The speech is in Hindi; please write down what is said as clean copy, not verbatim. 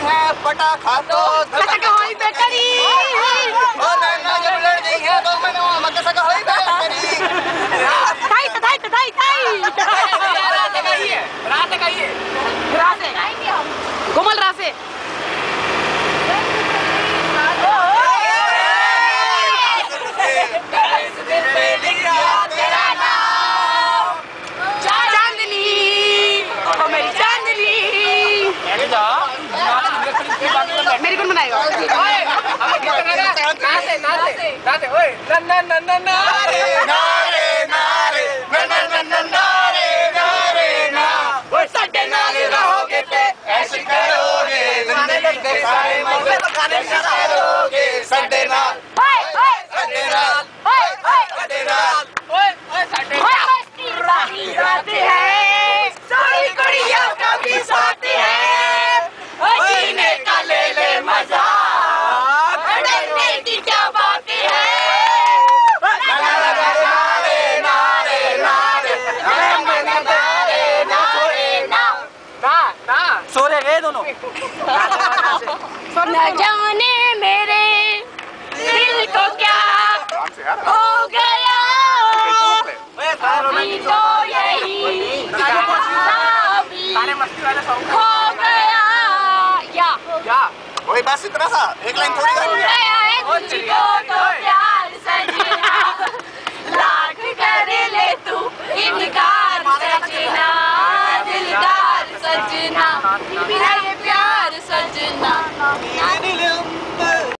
है पटाखा तो होई बेकरी और नैना जब लड़ गई है तो मैंने वहाँ मक्के सका होई बेकरी रात का ही है कोमल रासे मेरी कौन बनाएगा? नाचे ओए संडे नाले रहोगे पे ऐसे करोगे संडे नाल गाते हैं सारी कुड़ियों का भी साथ है जीने का ले ले मजा डरने की क्या बात है सो रहे गए दोनों न जाने मेरे दिल को क्या हो गया अभी तो यही हो गया या वही बस इतना सा एक लाइन थोड़ी हो गया है तुझको तो